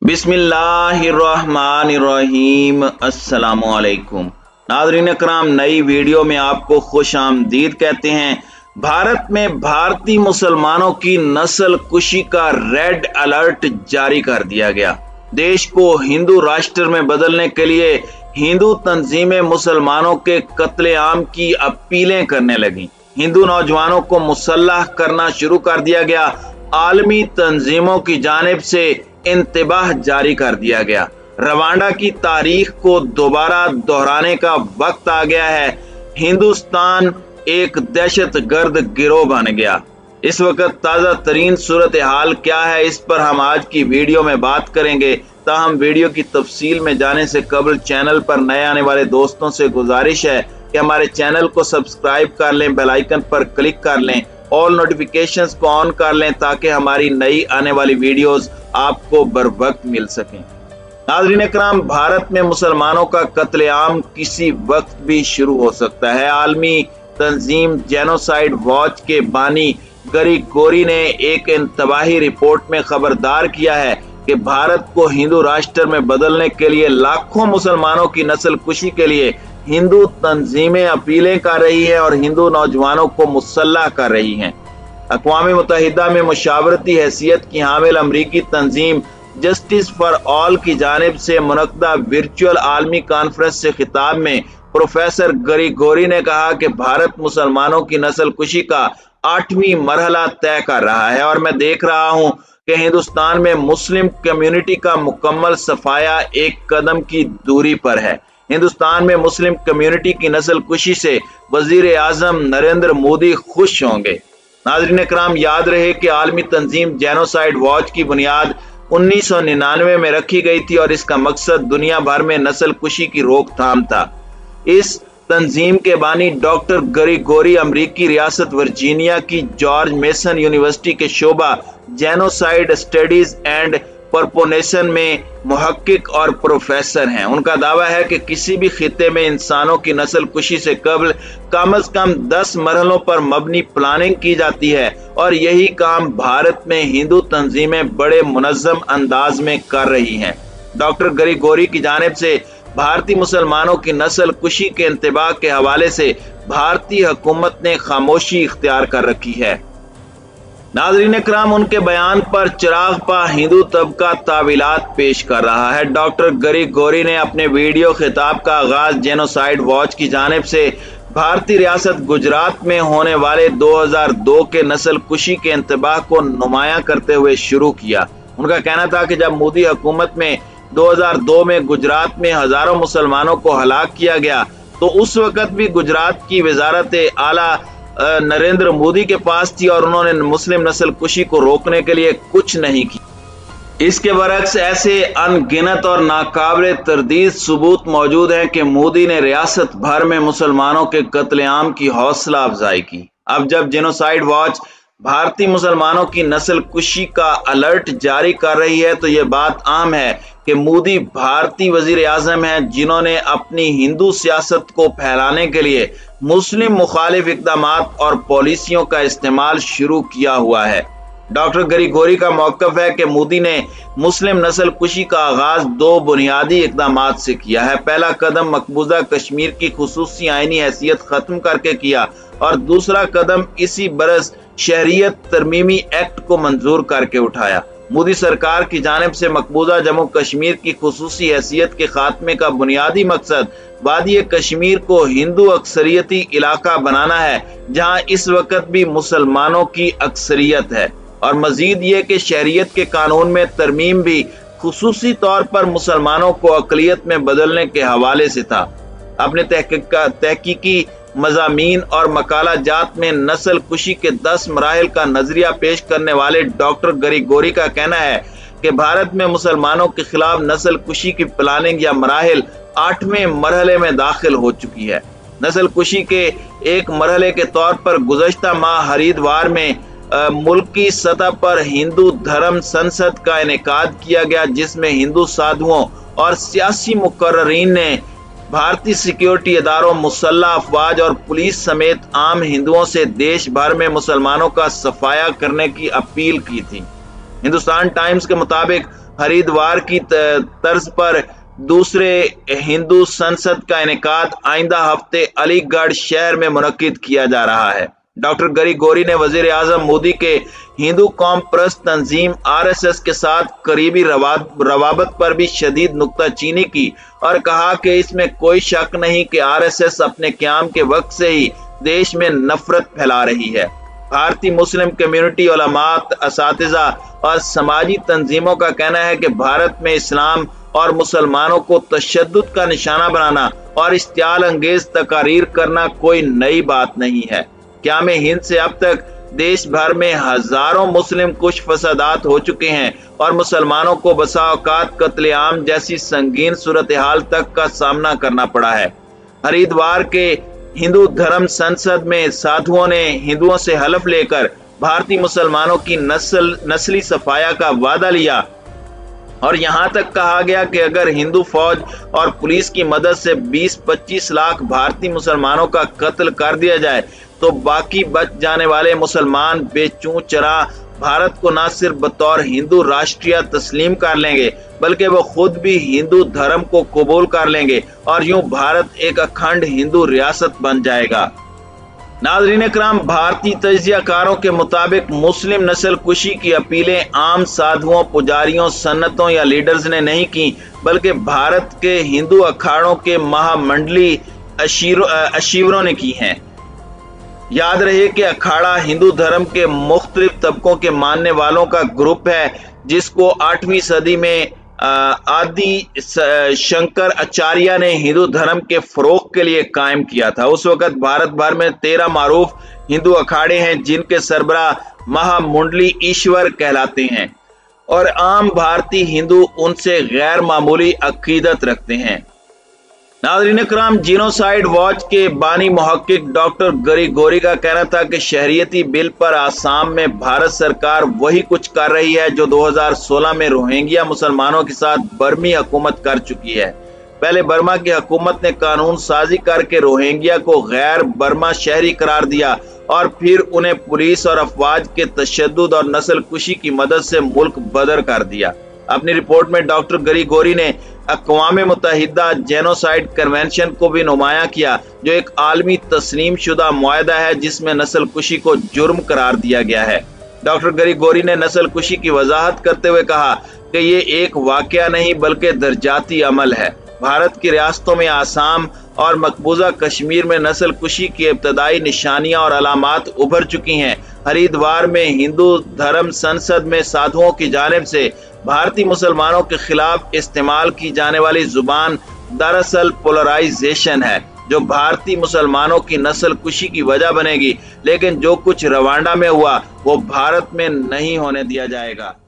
बिस्मिल्लाहिर्रहमानिर्रहीम। अस्सलामुअलैकुम नाज़रीन अकराम, नई वीडियो में आपको खुश आमदीद कहते हैं। भारत में भारतीय मुसलमानों की नस्ल कुशी का रेड अलर्ट जारी कर दिया गया। देश को हिंदू राष्ट्र में बदलने के लिए हिंदू तंजीमें मुसलमानों के कत्लेआम की अपीलें करने लगी। हिंदू नौजवानों को मुसल्लह करना शुरू कर दिया गया। आलमी तंजीमों की जानिब से इंतबाह जारी कर दिया गया। रवांडा की तारीख को दोबारा दोहराने का वक्त आ गया है। हिंदुस्तान एक दहशत गर्द गिरोह बन गया। इस वक्त ताज़ा तरीन सूरत हाल क्या है, इस पर हम आज की वीडियो में बात करेंगे। ताहम वीडियो की तफसील में जाने से कबल चैनल पर नए आने वाले दोस्तों से गुजारिश है कि हमारे चैनल को सब्सक्राइब कर लें, बेल आइकन पर क्लिक कर लें, ऑल नोटिफिकेशंस को ऑन कर लें ताकि हमारी नई आने वाली वीडियोस आपको बर वक्त मिल सकें। नाज़रीन इकराम, भारत में मुसलमानों का कत्लेआम किसी वक्त भी शुरू हो सकता है। आलमी तंजीम जेनोसाइड वॉच के बानी गरी गोरी ने एक इंतबाही रिपोर्ट में खबरदार किया है कि भारत को हिंदू राष्ट्र में बदलने के लिए लाखों मुसलमानों की नस्ल कुशी के लिए हिंदू तंजीमें अपीलें कर रही हैं और हिंदू नौजवानों को मुसल्लह कर रही हैं। अक़वाम मुत्तहिदा में मुशावरती हैसियत की हामिल अमरीकी तंजीम जस्टिस फॉर ऑल की जानिब से मुनक़दा वर्चुअल आलमी कॉन्फ्रेंस से खिताब में प्रोफेसर गरी गोरी ने कहा कि भारत मुसलमानों की नस्ल कुशी का 8वीं मरहला तय कर रहा है और मैं देख रहा हूँ कि हिंदुस्तान में मुस्लिम कम्युनिटी का मुकम्मल सफाया एक कदम की दूरी पर है। हिंदुस्तान में मुस्लिम कम्युनिटी की नस्ल कुशी से वजीर आजम नरेंद्र मोदी खुश होंगे। नाज़रीन इकराम, याद रहे कि आलमी तंजीम जेनोसाइड वॉच की बुनियाद 1999 में रखी गई थी और इसका मकसद दुनिया भर में नस्ल कुशी की रोकथाम था। इस तंजीम के बानी डॉक्टर गरी गोरी अमरीकी रियासत वर्जीनिया की जॉर्ज मेसन यूनिवर्सिटी के शोबा जेनोसाइड स्टडीज एंड परपोनेशन में मुहक्किक और प्रोफेसर हैं। उनका दावा है कि किसी भी खिते में इंसानों की नस्ल कुशी से कबल कम अज कम 10 मरहलों पर मबनी प्लानिंग की जाती है और यही काम भारत में हिंदू तंजीमें बड़े मुनज़्ज़म अंदाज में कर रही हैं। डॉक्टर गरी गोरी की जानिब से भारतीय मुसलमानों की नस्ल कुशी के इंतबाह के हवाले से भारतीय हुकूमत ने खामोशी इख्तियार कर रखी है। नाज़रीन इकराम, उनके बयान पर चिराग पा हिंदू तबका तावीलात पेश कर रहा है। डॉक्टर गरी गोरी ने अपने वीडियो खिताब का आगाज जेनोसाइड वॉच की जानिब से भारतीय रियासत गुजरात में होने वाले 2002 के नस्ल कुशी के इंतबाह को नुमायां करते हुए शुरू किया। उनका कहना था कि जब मोदी हुकूमत में 2002 में गुजरात में हजारों मुसलमानों को हलाक किया गया तो उस वक्त भी गुजरात की वजारत आला नरेंद्र मोदी के पास थी और उन्होंने मुस्लिम नस्ल कुशी को रोकने के लिए कुछ नहीं किया। इसके बरक्स ऐसे अनगिनत और नाकाबिल तरदीद सबूत मौजूद हैं कि मोदी ने रियासत भर में मुसलमानों के कत्लेआम की हौसला अफजाई की। अब जब जेनोसाइड वॉच भारतीय मुसलमानों की नस्ल कुशी का अलर्ट जारी कर रही है तो यह बात आम है कि मोदी भारतीय वजीर आजम हैं जिन्होंने अपनी हिंदू सियासत को फैलाने के लिए मुस्लिम मुखालिफ इक़दामात और पॉलिसियों का इस्तेमाल शुरू किया हुआ है। डॉक्टर गरी गोरी का मौक़िफ़ है कि मोदी ने मुस्लिम नस्ल कुशी का आगाज 2 बुनियादी इक़दामात से किया है। पहला कदम मकबूजा कश्मीर की खुसूसी आईनी हैसियत खत्म करके किया और दूसरा कदम इसी बरस शहरियत तरमीमी एक्ट को मंजूर करके उठाया। मोदी सरकार की जानिब से मकबूजा जम्मू कश्मीर की खुसूसी हैसियत के खात्मे का बुनियादी मकसद वादी कश्मीर को हिंदू अक्सरियती इलाका बनाना है जहां इस वक्त भी मुसलमानों की अक्सरियत है और मजीद ये कि शहरियत के कानून में तरमीम भी खुसूसी तौर पर मुसलमानों को अक़लियत में बदलने के हवाले से था। अपने तहकीकी मज़ामीन और मकाला जात में नस्ल कुशी के 10 मराहिल का नजरिया पेश करने वाले डॉक्टर गरी गोरी का कहना है कि भारत में मुसलमानों के खिलाफ नस्ल कुशी की प्लानिंग या मराहिल 8वें मरहले में दाखिल हो चुकी है। नस्ल कुशी के एक मरहले के तौर पर गुज़श्ता माह हरिद्वार में मुल्की सतह पर हिंदू धर्म संसद का इनेकाद किया गया जिसमें हिंदू साधुओं और सियासी मुकर्ररीन ने भारतीय सिक्योरिटी इदारों, मुसल्लह अफवाज और पुलिस समेत आम हिंदुओं से देश भर में मुसलमानों का सफाया करने की अपील की थी। हिंदुस्तान टाइम्स के मुताबिक हरिद्वार की तर्ज पर दूसरे हिंदू संसद का इनेकाद आइंदा हफ्ते अलीगढ़ शहर में मुनक्किद किया जा रहा है। डॉक्टर गरीगोरी ने वजीर आजम मोदी के हिंदू कौम परस्त तंजीम आरएसएस के साथ करीबी रवाबत पर भी शदीद नुक्ताचीनी की और कहा कि इसमें कोई शक नहीं कि आरएसएस अपने क़याम के वक्त से ही देश में नफरत फैला रही है। भारतीय मुस्लिम कम्युनिटी, उलमात, असातिज़ा और समाजी तंजीमों का कहना है कि भारत में इस्लाम और मुसलमानों को तशद्दुद का निशाना बनाना और इश्तियाल अंगेज तकारीर करना कोई नई बात नहीं है। क़याम हिंद से अब तक देश भर में हजारों मुस्लिम कुश फसादात हो चुके हैं और मुसलमानों को बसा औकात कत्लेआम जैसी संगीन सूरत हाल तक का सामना करना पड़ा है। हरिद्वार के हिंदू धर्म संसद में साधुओं ने हिंदुओं से हलफ लेकर भारतीय मुसलमानों की नस्ली सफाया का वादा लिया और यहां तक कहा गया कि अगर हिंदू फौज और पुलिस की मदद से 20-25 लाख भारतीय मुसलमानों का कत्ल कर दिया जाए तो बाकी बच जाने वाले मुसलमान बेचूं चरा भारत को न सिर्फ बतौर हिंदू राष्ट्रीय तस्लीम कर लेंगे बल्कि वो खुद भी हिंदू धर्म को कबूल कर लेंगे और यूं भारत एक अखंड हिंदू रियासत बन जाएगा। नाज़रीन इकराम, भारतीय तजियाकारों के मुताबिक मुस्लिम नस्ल कुशी की अपीलें आम साधुओं, पुजारियों, सन्नतों या लीडर्स ने नहीं की बल्कि भारत के हिंदू अखाड़ों के महामंडली अशीवरों ने की हैं। याद रहे कि अखाड़ा हिंदू धर्म के मुख्तलिफ तबकों के मानने वालों का ग्रुप है जिसको 8वीं सदी में आदि शंकर आचार्य ने हिंदू धर्म के फरोग के लिए कायम किया था। उस वक्त भारत भर में 13 मारूफ हिंदू अखाड़े हैं जिनके सरबरा महामुंडली ईश्वर कहलाते हैं और आम भारतीय हिंदू उनसे गैर मामूली अकीदत रखते हैं। नाज़रीन इकराम, जीनोसाइड वॉच के बानी मुहक्किक डॉक्टर गरीगोरी का कहना था कि शहरियती बिल पर आसाम में भारत सरकार वही कुछ कर रही है जो 2016 में रोहिंग्या मुसलमानों के साथ बर्मी हुकूमत कर चुकी है। पहले बर्मा की हुकूमत ने कानून साजी करके रोहिंग्या को गैर बर्मा शहरी करार दिया और फिर उन्हें पुलिस और अफवाज के तशद्दुद और नस्ल कुशी की मदद से मुल्क बदर कर दिया। अपनी रिपोर्ट में डॉक्टर गरीगोरी ने अक़वाम मुत्तहिदा जेनोसाइड कन्वेंशन को भी नुमाया किया जो एक आलमी तस्लीम शुदा मुआहदा है जिसमें नस्ल कुशी को जुर्म करार दिया गया है। डॉक्टर गरीगोरी ने नस्ल कुशी की वजाहत करते हुए कहा कि ये एक वाकया नहीं बल्कि दर्जाती अमल है। भारत की रियासतों में आसाम और मकबूजा कश्मीर में नस्ल कुशी की इब्तदाई निशानियां और अलामात उभर चुकी हैं। हरिद्वार में हिंदू धर्म संसद में साधुओं की जानिब से भारतीय मुसलमानों के खिलाफ इस्तेमाल की जाने वाली जुबान दरअसल पोलराइजेशन है जो भारतीय मुसलमानों की नस्ल कुशी की वजह बनेगी, लेकिन जो कुछ रवांडा में हुआ वो भारत में नहीं होने दिया जाएगा।